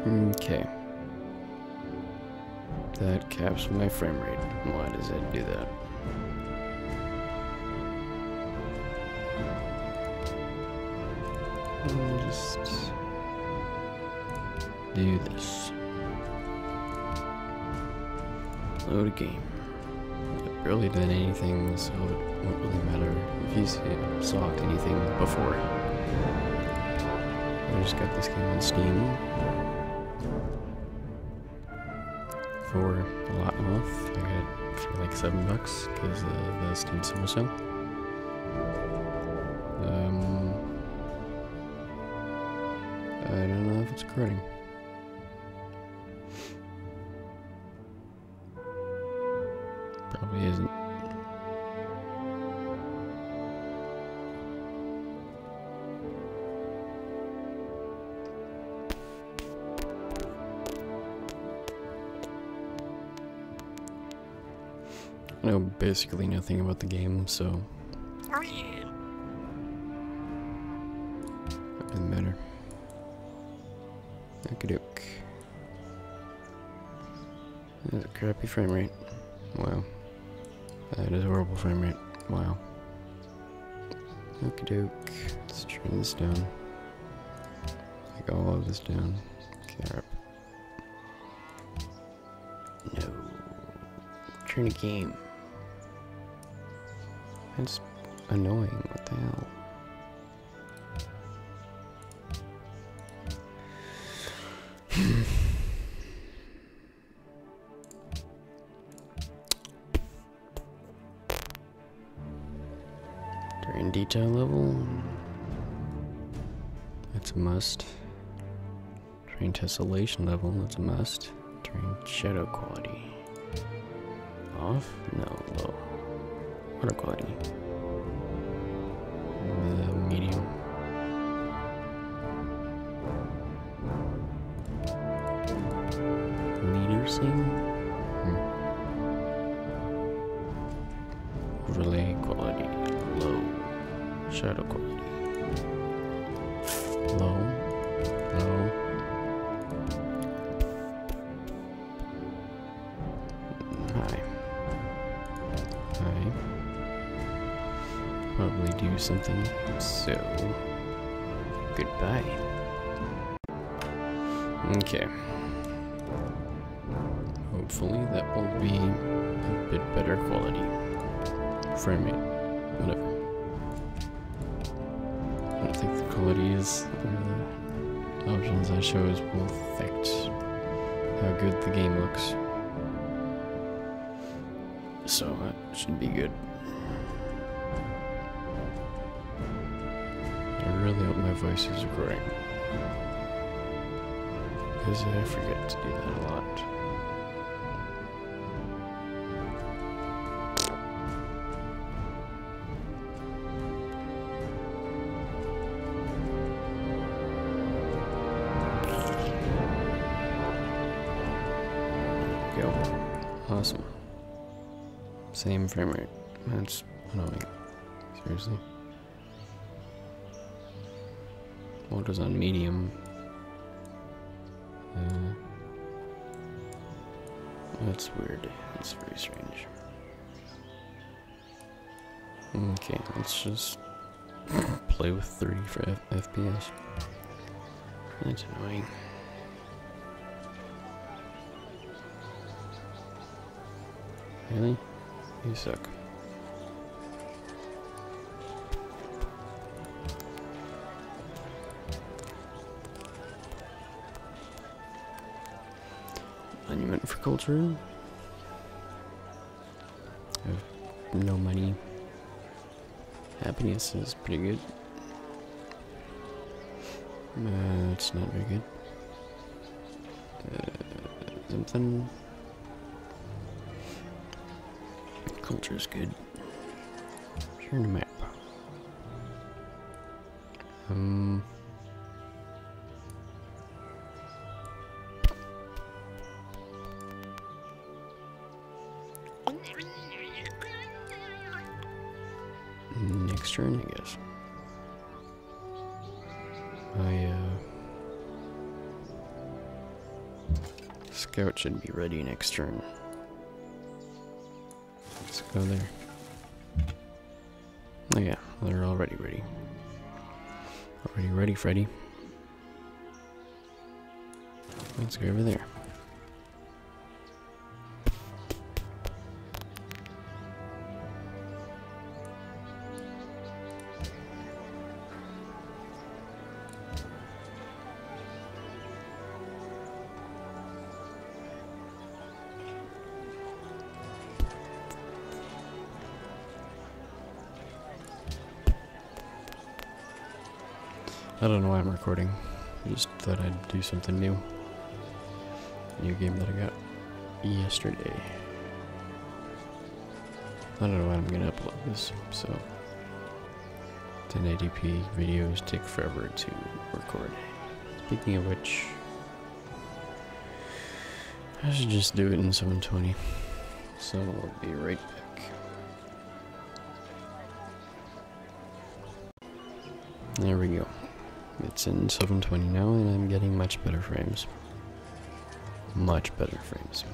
Okay. That caps my frame rate. Why does it do that? I'll just do this. Load a game. I've barely done anything, so it won't really matter if you saw anything before. I just got this game on Steam for a lot off. I got it for like $7 because of the Steam Summer Sale. I don't know if it's recording. Probably isn't. I know basically nothing about the game, so doesn't matter. Okey-doke. That's a crappy frame rate. Wow. That is a horrible frame rate. Wow. Okey-doke. Let's turn this down. Like all of this down. Okay. No. Turn a game. That's annoying. What the hell? During detail level, that's a must. During tessellation level, that's a must. During shadow quality, off? No, low. Water quality, medium. Meter sync. Overlay quality, low. Shadow quality, low, low. High. High. Probably do something, so goodbye. Okay. Hopefully that will be a bit better quality. Frame rate, whatever. I don't think the quality is the options I chose will affect how good the game looks. So that should be good. I really hope my voice is recording, because I forget to do that a lot. Go. Awesome. Same frame rate. That's annoying. Seriously. What was on medium? That's weird. That's very strange. Okay, let's just play with 30 for FPS. That's annoying. Really? You suck. Monument for culture. I have no money. Happiness is pretty good. It's not very good. Something. Culture's good. Turn the map. Next turn, I guess. Scout should be ready next turn. Let's go there. Oh yeah, they're already ready. Already ready, Freddy. Let's go over there. I don't know why I'm recording. I just thought I'd do something new. New game that I got yesterday. I don't know when I'm gonna upload this, so 1080p videos take forever to record. Speaking of which, I should just do it in 720. So I'll be right back. There we go. It's in 720 now, and I'm getting much better frames. Much better frames.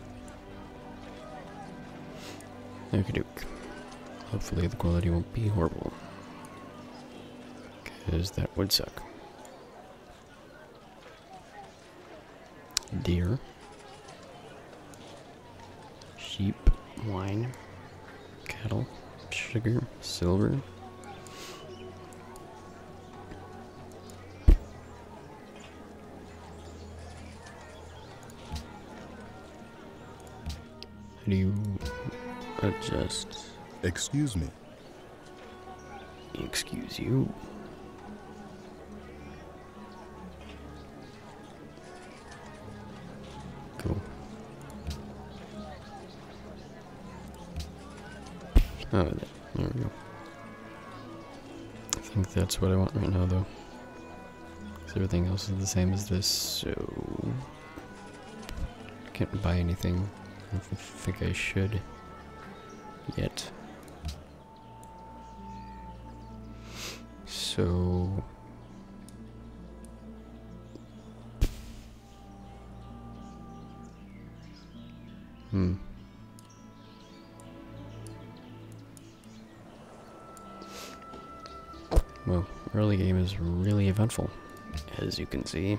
Okie doke. Hopefully the quality won't be horrible, because that would suck. Deer. Sheep. Wine. Cattle. Sugar. Silver. How do you adjust? Excuse me. Excuse you. Cool. Oh, there we go. I think that's what I want right now, though. 'Cause everything else is the same as this, so I can't buy anything. I don't think I should yet. So well, early game is really eventful, as you can see.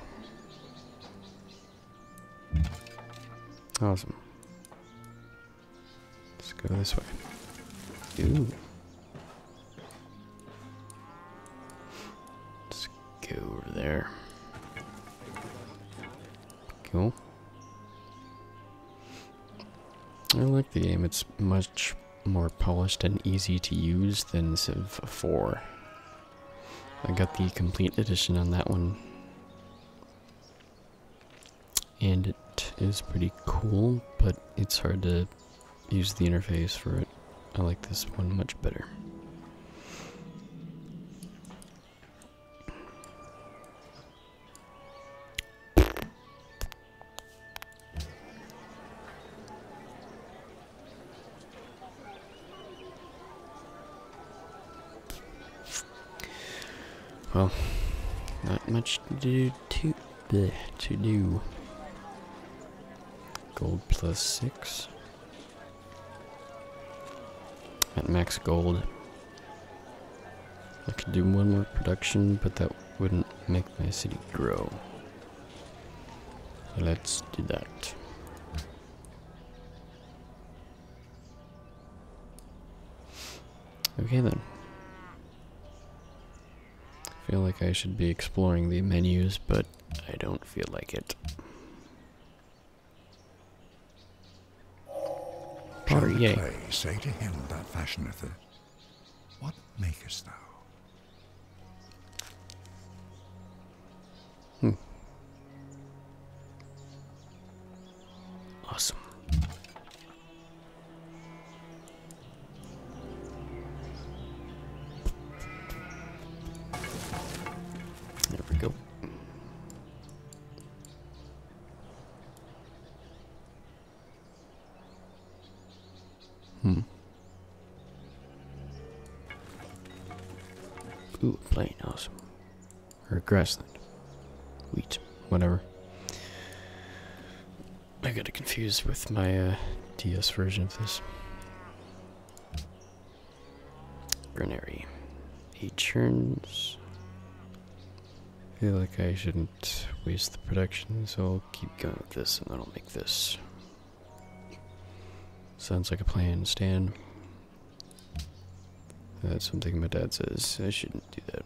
Awesome. Let's go this way. Ooh. Let's go over there. Cool. I like the game. It's much more polished and easy to use than Civ 4. I got the complete edition on that one, and it is pretty cool, but it's hard to use the interface for it. I like this one much better. Well, not much to do. Gold plus 6. At max gold. I could do one more production, but that wouldn't make my city grow. So let's do that. Okay then. I feel like I should be exploring the menus, but I don't feel like it. Shall Potter, the yay. clay say to him that fashioneth it, what makest thou? Awesome. There we go. Ooh, plain, awesome. Or grassland. Wheat, whatever. I got it confused with my DS version of this. Granary. 8 turns. I feel like I shouldn't waste the production, so I'll keep going with this and then I'll make this. Sounds like a plan, Stan. That's something my dad says. I shouldn't do that.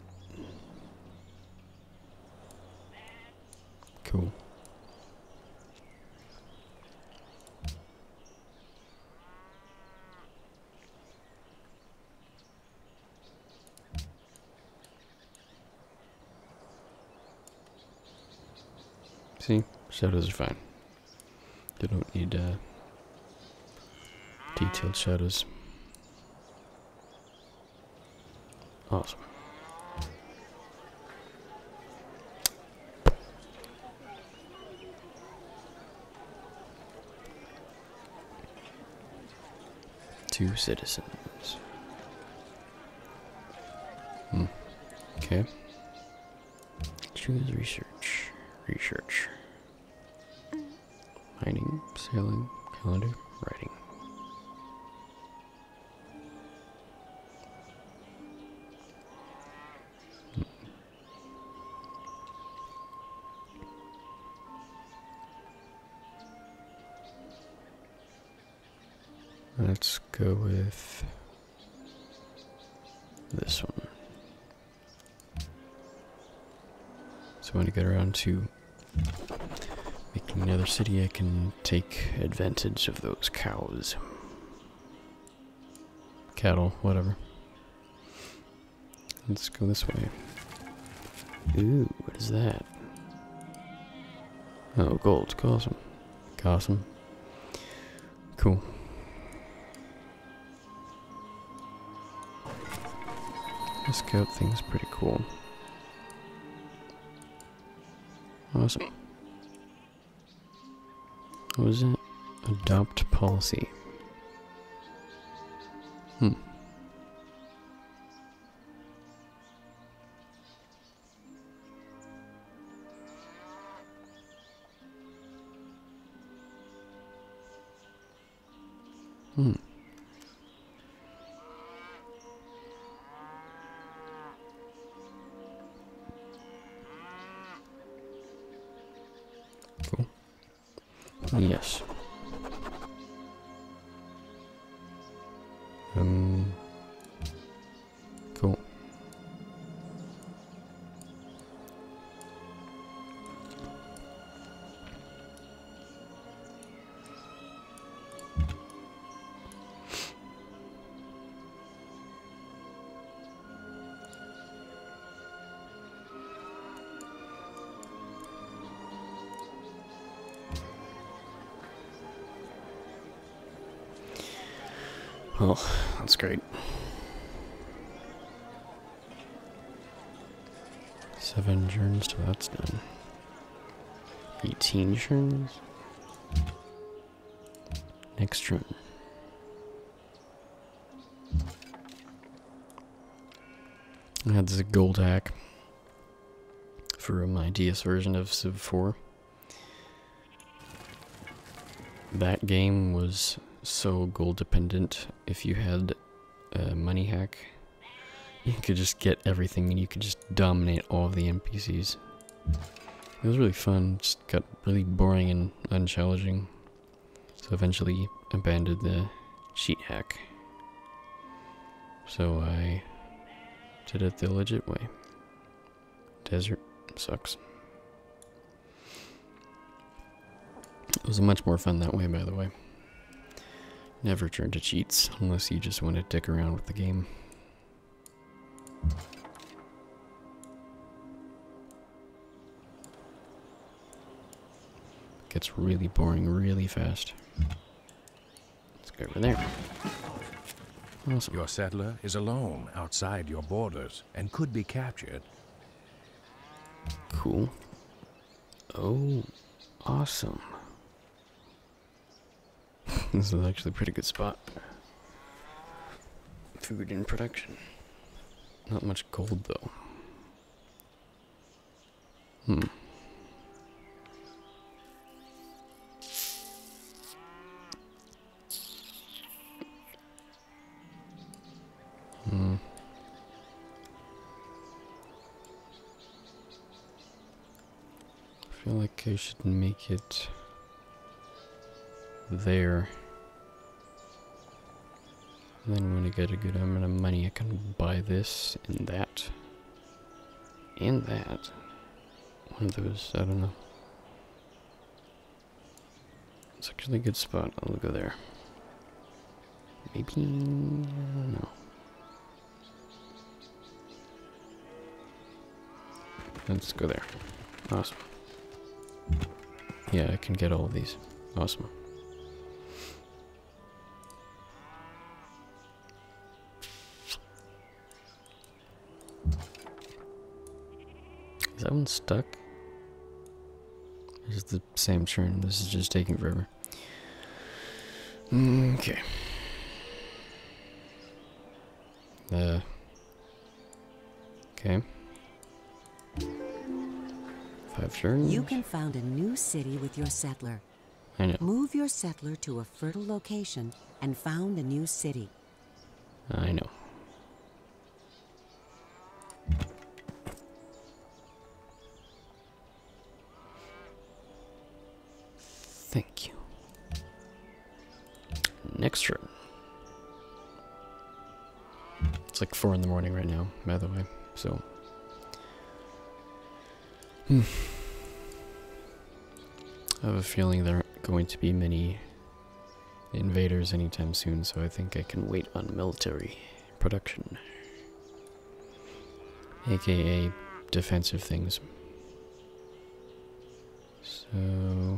Cool. See? Shadows are fine. They don't need detailed shadows. Awesome. Two citizens. Okay. Choose research. Research. Mining, sailing, calendar, writing. Let's go with this one. So when I get around to making another city, I can take advantage of those cows. Cattle, whatever. Let's go this way. Ooh, what is that? Oh, gold. Awesome. Awesome. Cool. This scout thing's pretty cool. Awesome. What was it? Adopt policy. Cool. Yes. Cool. Well, that's great. 7 turns till that's done. 18 turns. Next turn. I had this gold hack for my DS version of Civ 4. That game was so gold dependent. If you had a money hack, you could just get everything and you could just dominate all of the NPCs. It was really fun, just got really boring and unchallenging. So eventually abandoned the cheat hack. So I did it the legit way. Desert sucks. It was much more fun that way, by the way. Never turn to cheats unless you just want to dick around with the game. Gets really boring really fast. Let's go over there. Awesome. Your settler is alone outside your borders and could be captured. Cool. Oh, awesome. This is actually a pretty good spot. Food in production. Not much gold though. feel like I should make it there. And then when I get a good amount of money, I can buy this and that. And that. One of those, I don't know. It's actually a good spot. I'll go there. Maybe, I don't know. Let's go there. Awesome. Yeah, I can get all of these. Awesome. Is that one stuck? It's the same churn. This is just taking forever. Okay. Okay. 5 turns. You can found a new city with your settler. I know. Move your settler to a fertile location and found a new city. I know. Thank you. Next turn. It's like 4 in the morning right now, by the way, so. I have a feeling there aren't going to be many invaders anytime soon, so I think I can wait on military production. AKA defensive things. So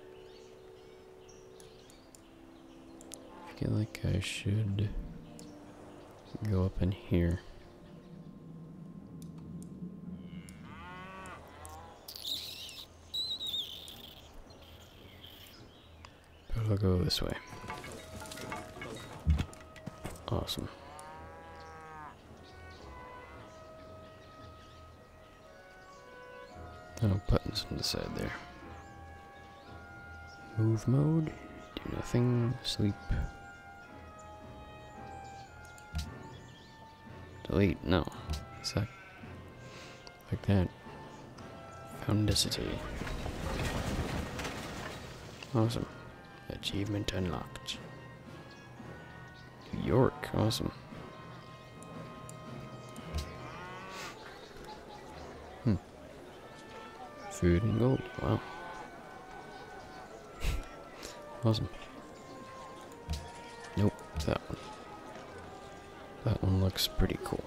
I feel like I should go up in here. But I'll go this way. Awesome. Oh, buttons on the side there. Move mode. Do nothing. Sleep. Delete. No. What's that? Like that. Foundicity. Awesome. Achievement unlocked. New York. Awesome. Food and gold. Wow. Awesome. Nope, that one. That one looks pretty cool.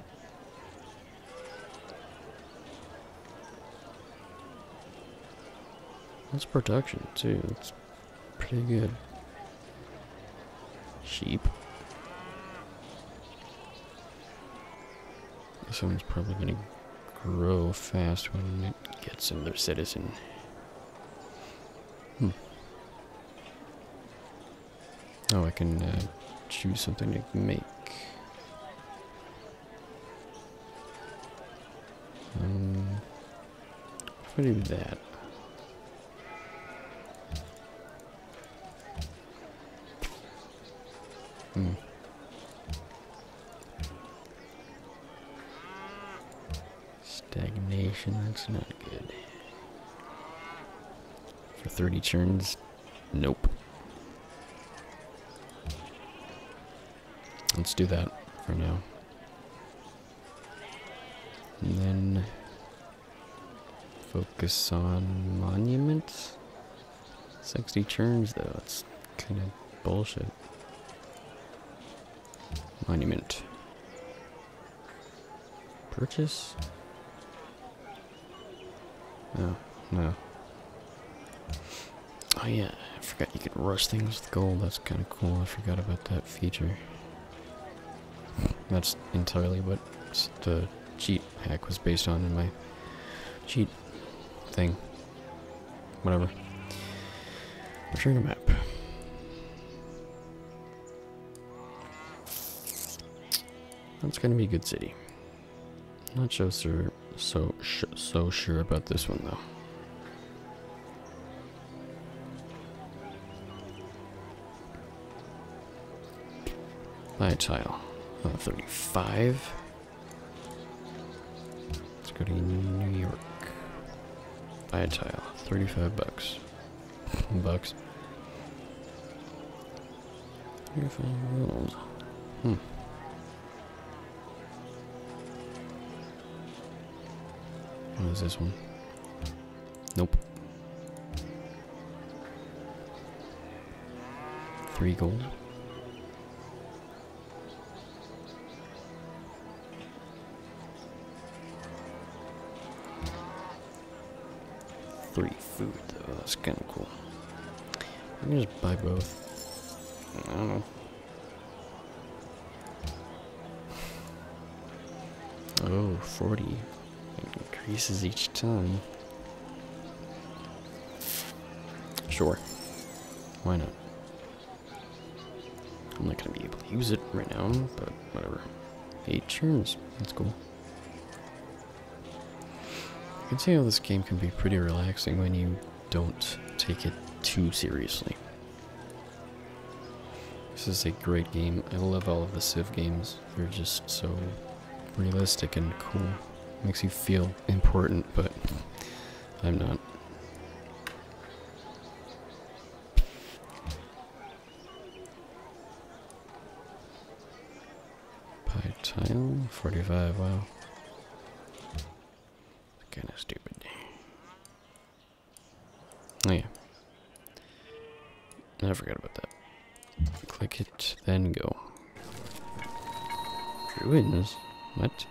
That's production too. It's pretty good. Sheep. This one's probably gonna grow fast when it gets another citizen. Oh, I can choose something to make. If I do that. Stagnation, that's not good. For 30 turns, nope. Let's do that for now. And then focus on monuments. 60 turns though, it's kind of bullshit. Monument. Purchase? Oh, no. Oh yeah, I forgot you could rush things with gold. That's kind of cool. I forgot about that feature. That's entirely what the cheat hack was based on in my cheat thing. Whatever. Return to map. That's gonna be a good city. Not so sure about this one though. Buy a tile. 35. Let's go to New York. Buy a tile. 35 bucks. Bucks. 35 gold. What is this one? Nope. 3 gold. Three food though, that's kinda cool. I can just buy both. I don't know. Oh, 40. It increases each time. Sure. Why not? I'm not gonna be able to use it right now, but whatever. 8 turns. That's cool. I can see how this game can be pretty relaxing when you don't take it too seriously. This is a great game. I love all of the Civ games. They're just so realistic and cool. Makes you feel important, but I'm not. Pie tile, 45, wow. Kinda stupid. Oh yeah. I forgot about that. Click it, then go. Ruins? What?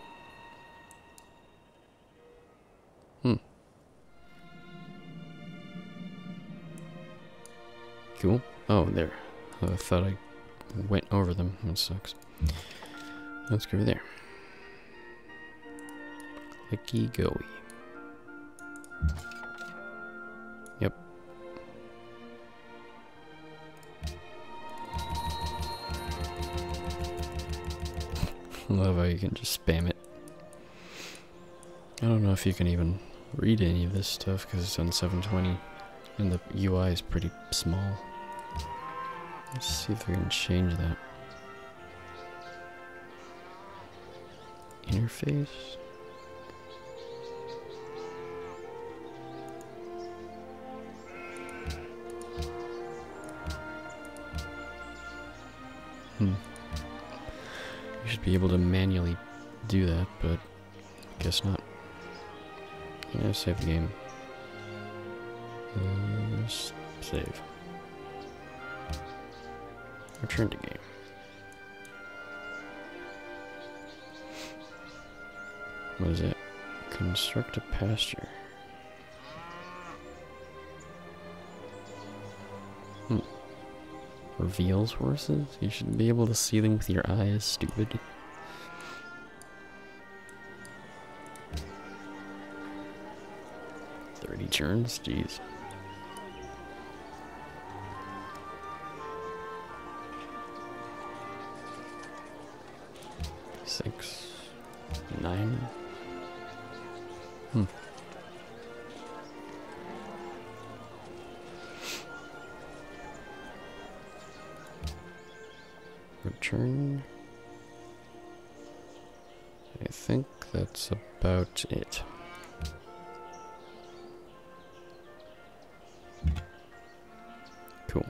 Cool. Oh, there. I thought I went over them. That sucks. Let's go there. Clicky goey. Yep. Love how you can just spam it. I don't know if you can even read any of this stuff because it's on 720 and the UI is pretty small. Let's see if we can change that. Interface? You should be able to manually do that, but guess not. Yeah, save the game. Save. Return to game. What is it? Construct a pasture. Reveals horses? You should be able to see them with your eyes, stupid. Turns? Jeez. Six, 9. Return. I think that's about it. Cool.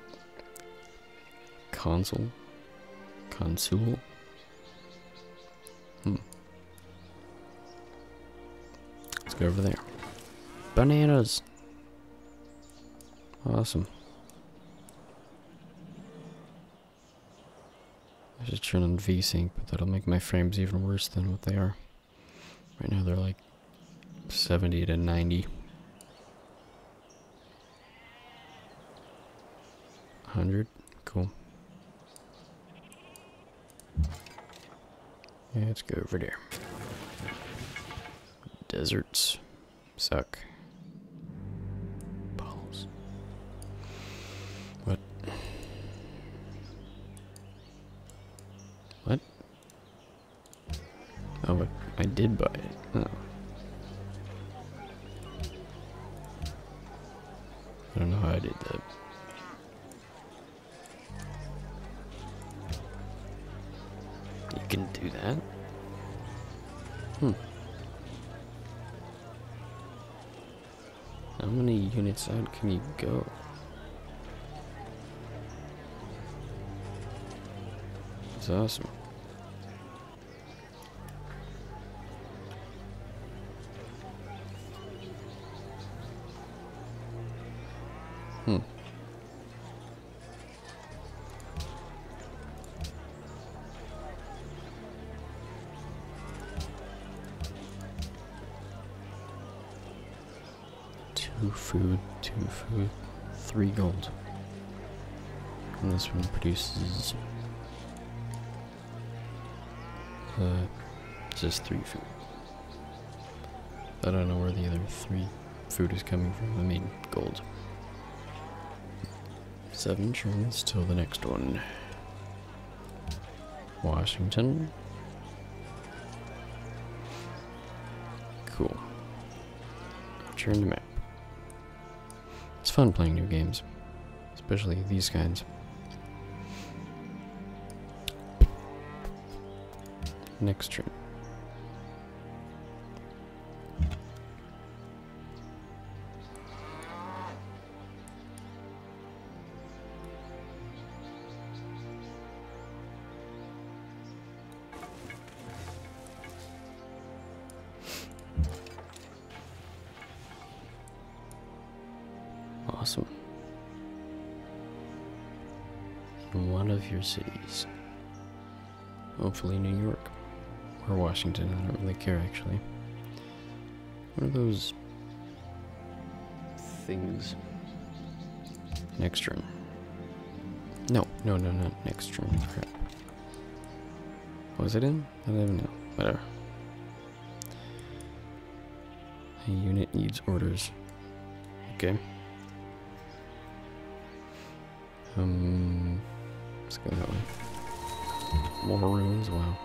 Console. Console. Let's go over there. Bananas! Awesome. I should turn on VSync, but that'll make my frames even worse than what they are. Right now they're like 70 to 90. 100. Cool. Yeah, let's go over there. Deserts suck. Balls. What? What? Oh, but I did buy it. Oh. I don't know how I did that. You can do that? How many units out can you go? That's awesome. Hmm. Two food, 3 gold. And this one produces just 3 food. I don't know where the other 3 food is coming from. I mean, gold. 7 turns till the next one. Washington. Cool. Return to map. It's fun playing new games, especially these kinds. Next turn. Awesome. In one of your cities. Hopefully New York. Or Washington, I don't really care actually. What are those things? Next turn. No, not next turn. Crap. Was it in? I don't even know. Whatever. A unit needs orders. Okay. Let's go that way. More ruins, wow.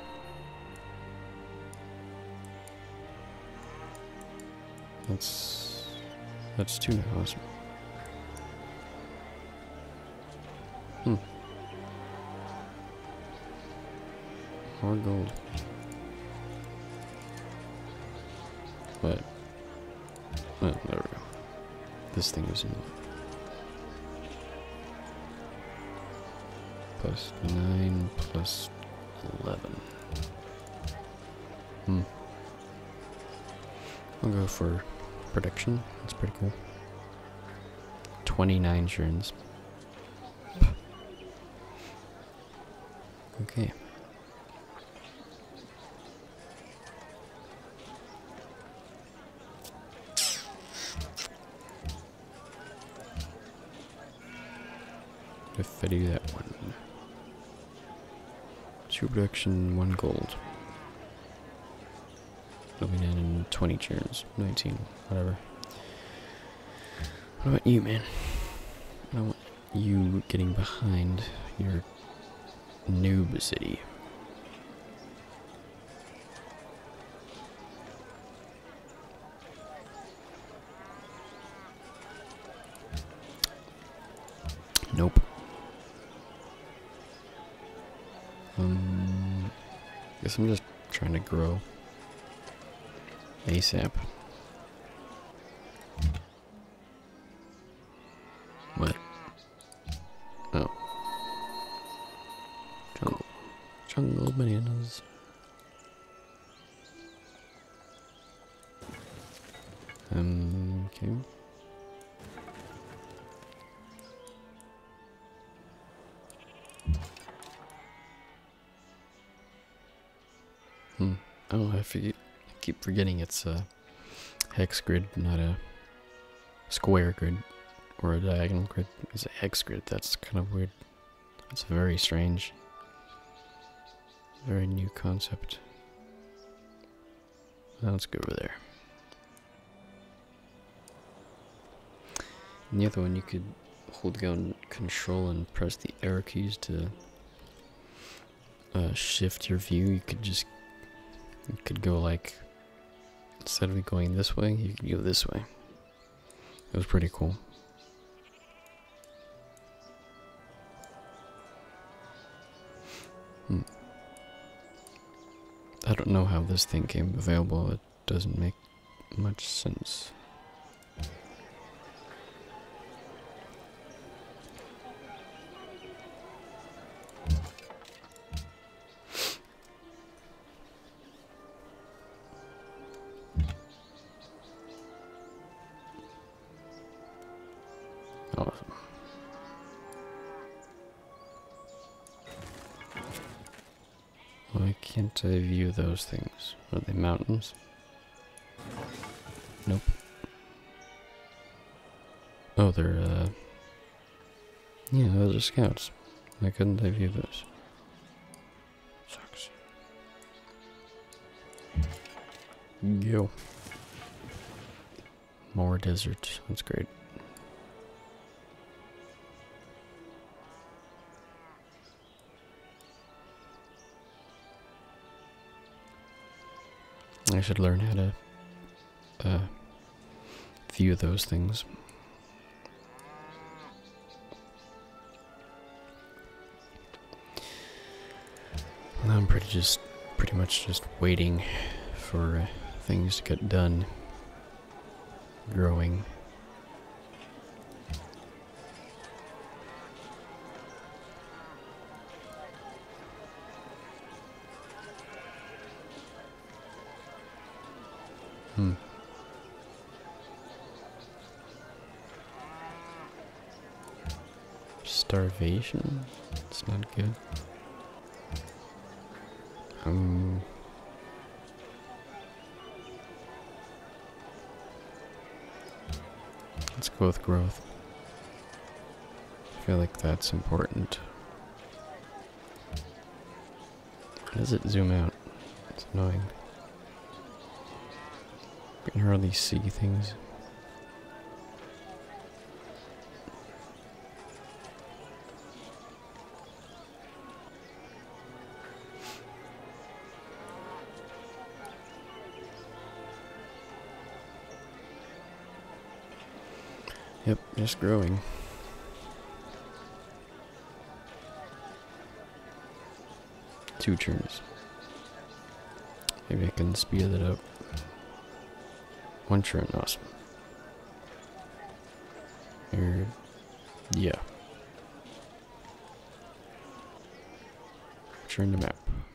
That's 2 now, awesome. More gold. But, oh, there we go. This thing is in plus 9 plus 11. I'll go for production. That's pretty cool. 29 turns. Okay. If I do that one. 2 production, 1 gold. It'll be done in 20 turns. 19, whatever. What about you, man? I don't want you getting behind your noob city. Nope. Guess I'm just trying to grow ASAP. What? Oh. Jungle bananas. Okay. Oh, I keep forgetting it's a hex grid, not a square grid or a diagonal grid. It's a hex grid. That's kind of weird. It's very strange. Very new concept. Now let's go over there. And the other one, you could hold down Control and press the arrow keys to shift your view. You could go like, instead of going this way, you could go this way. It was pretty cool. I don't know how this thing came available. It doesn't make much sense. can't I view those things? Are they mountains? Nope. Oh, they're, yeah, those are scouts. Why couldn't I view those? Sucks. Go. More desert. That's great. I should learn how to view those things. I'm pretty much just waiting for things to get done growing. Starvation? It's not good. Let's go with growth. I feel like that's important. How does it zoom out? It's annoying. I can hardly see things. Yep, just growing. Two turns. Maybe I can speed it up. One turn, awesome. Yeah. Turn the map.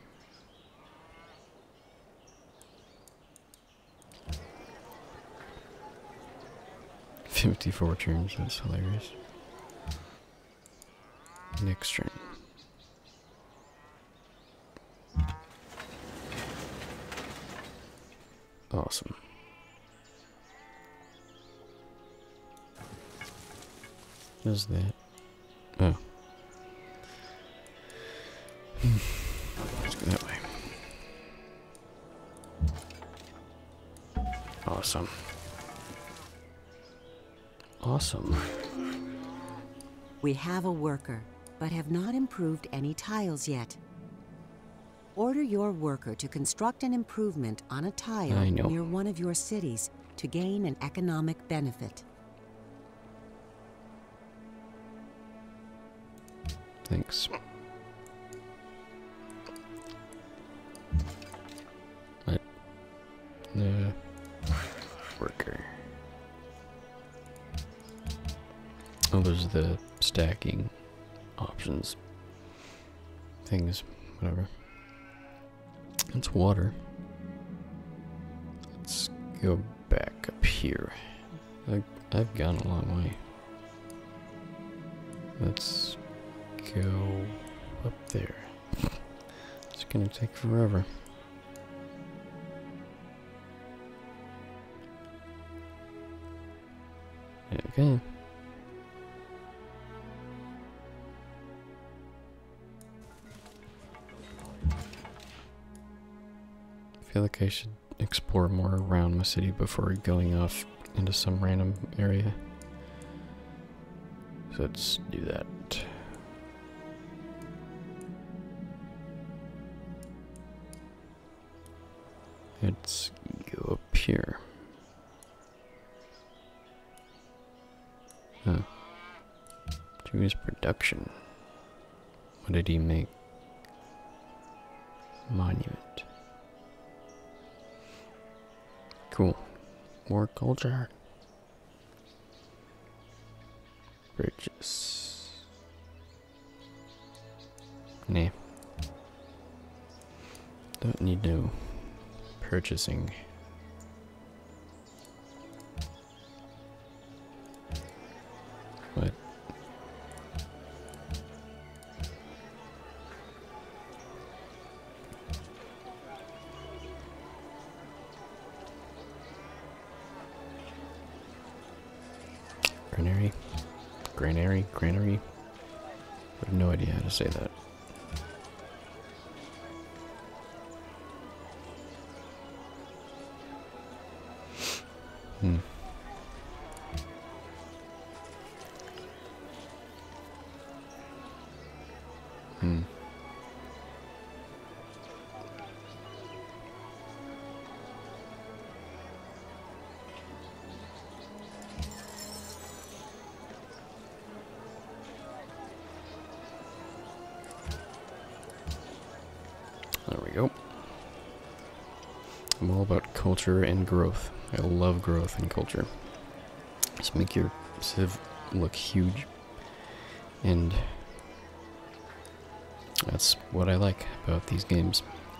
$54 turns, that's hilarious. Next turn. Awesome. What is that? Oh. Let's go that way. Awesome. Awesome. We have a worker, but have not improved any tiles yet. Order your worker to construct an improvement on a tile near one of your cities to gain an economic benefit. Thanks. What? Worker. Oh, there's the stacking options. Things, whatever. It's water. Let's go back up here. I've gone a long way. Let's go up there. It's gonna take forever. Okay. I feel like I should explore more around my city before going off into some random area. So let's do that. Let's go up here. Huh. Choose production. What did he make? Monument. Cool. More culture. Purchase. Nah. Don't need no purchasing. What? Granary? Granary? Granary? I have no idea how to say that. Hmm. Hmm. There we go. I'm all about culture and growth. I love growth and culture. Just make your civ look huge. And that's what I like about these games.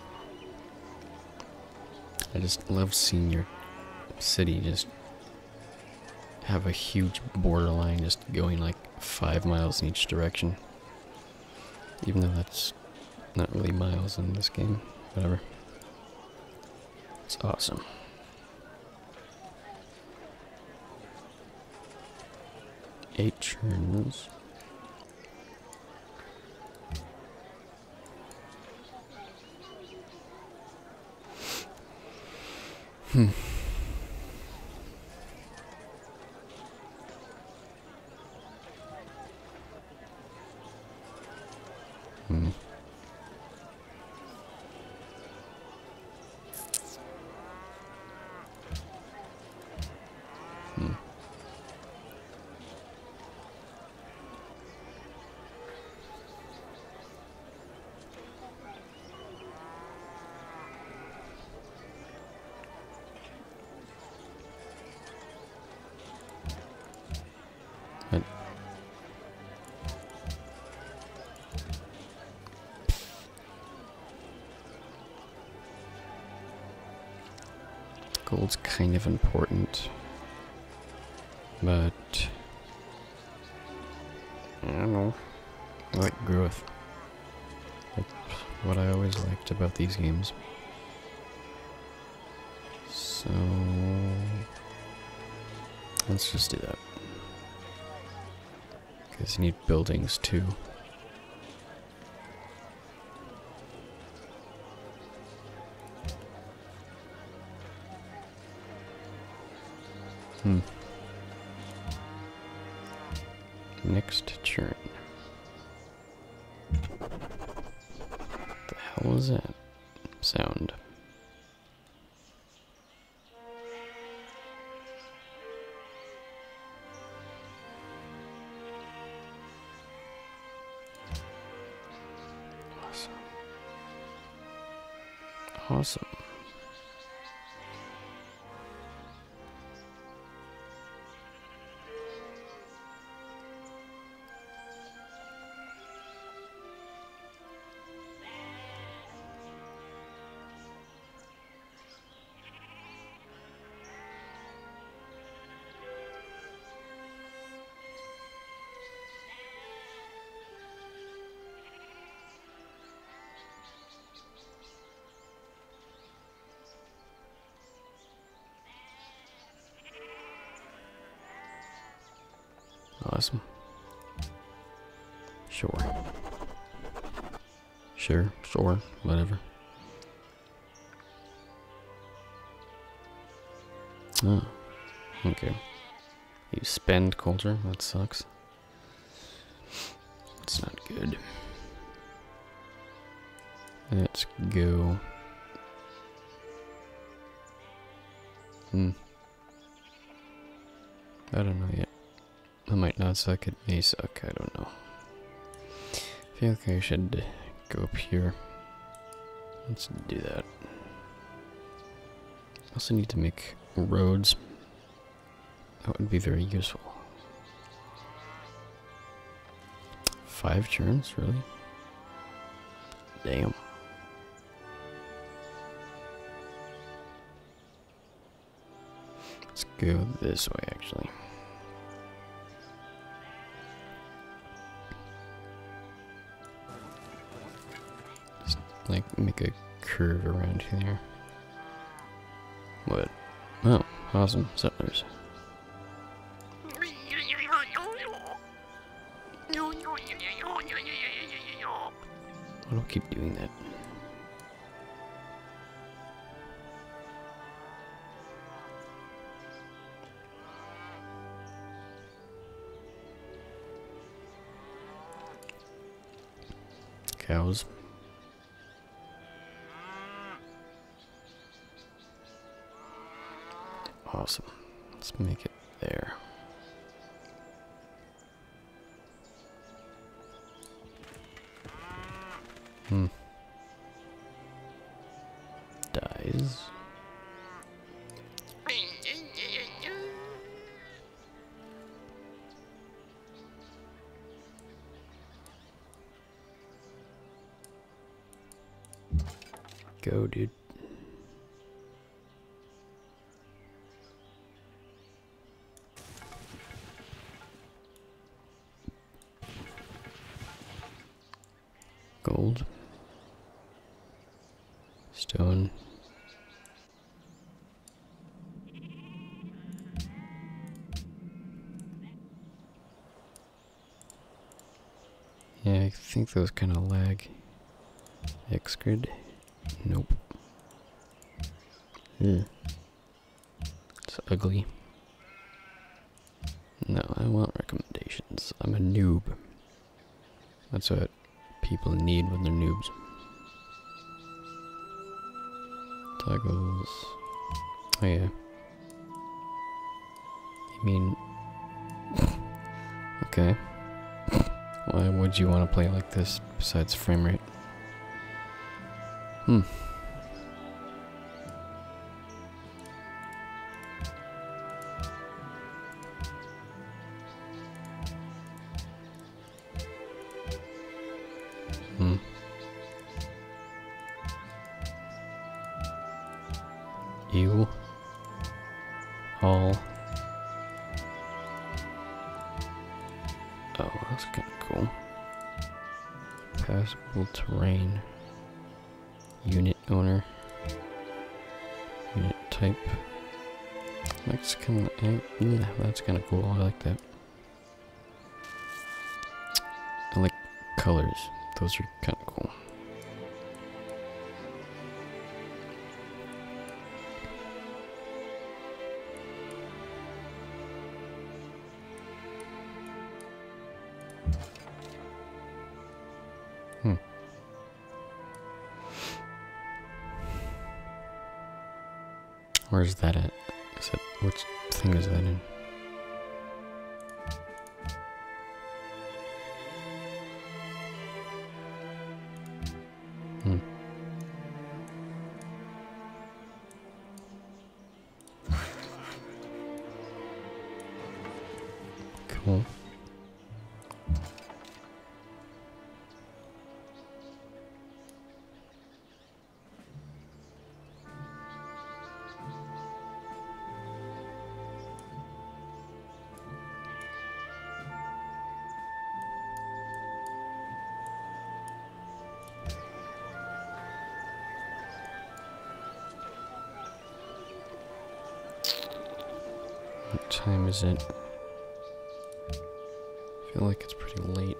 I just love seeing your city just have a huge borderline just going like 5 miles in each direction. Even though that's not really miles in this game. Whatever. It's awesome. Eight turns. Hmm. Hmm. Hmm. But gold's kind of important, but I don't know. I like growth. Like what I always liked about these games. So let's just do that. Because you need buildings too. Hmm. Next turn. The hell is that sound? Awesome. Awesome. Awesome. Sure. Sure, whatever. Oh, okay. You spend culture? That sucks. It's not good. Let's go. I don't know yet. I might not suck, it may suck, I don't know. I feel like I should go up here. Let's do that. I also need to make roads. That would be very useful. 5 turns, really? Damn. Let's go this way, actually. Just, like, make a curve around here. What? Oh, awesome. Settlers. I don't keep doing that. Cows. Awesome. Let's make it there. Dies. Go, dude. Gold. Stone. Yeah, I think those kind of lag. X grid. Nope. It's ugly. No, I want recommendations. I'm a noob. That's what people need when they're noobs. Toggles. Oh yeah. You mean... Okay. Why would you want to play like this besides frame rate? Hmm. Ew. All. Oh, that's kind of cool. Passable terrain. Unit owner. Unit type. That's kind of, yeah, that's kind of cool. I like that. I like colors. Those are kind of cool. Where's that at? Is that, which thing is that in? Cool. What time is it? I feel like it's pretty late.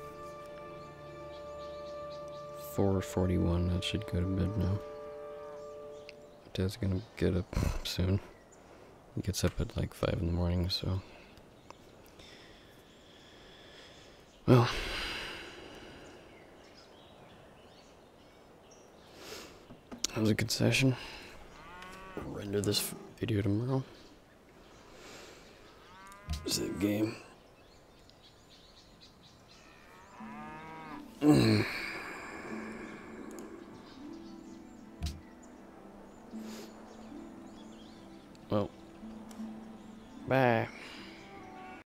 4:41, I should go to bed now. Dad's gonna get up soon. He gets up at like 5 in the morning, so... Well... That was a good session. I'll render this video tomorrow. Save game. Well, bye.